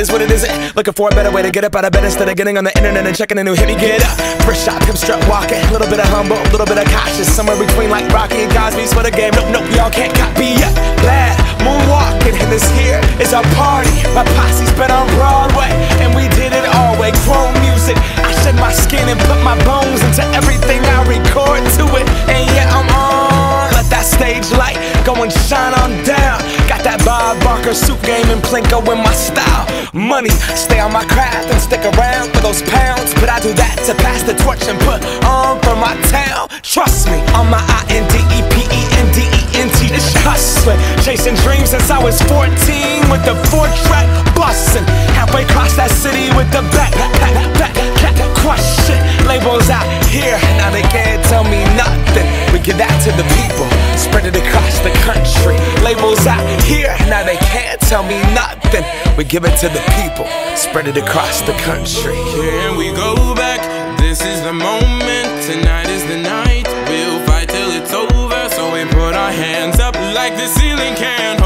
is what it isn't. Looking for a better way to get up out of bed instead of getting on the internet and checking a new hit. Me get up, first shot, come strut walking. A little bit of humble, a little bit of cautious. Somewhere between like Rocky and Cosby's for the game. Nope, nope, y'all can't copy yet. Bad moonwalking, and this here is our party. My posse's been on Broadway, and we did it all way. Chrome music, I shed my skin and put my bones into everything I record to it. And yeah, I'm on. Let that stage light go and shine on down. Got that Bob Barker suit game and Plinko in my style. Money, stay on my craft and stick around for those pounds. But I do that to pass the torch and put on for my town. Trust me, on my INDEPENDENT, it's hustling. Chasing dreams since I was 14 with the 4-track bustin'. Halfway across that city with the back crushing. Labels out here, now they can't tell me nothing. We give that to the people, spread it across the country. Labels out here, now they can't tell me nothing. We give it to the people, spread it across the country. Here we go back, this is the moment. Tonight is the night, we'll fight till it's over. So we put our hands up like the ceiling can't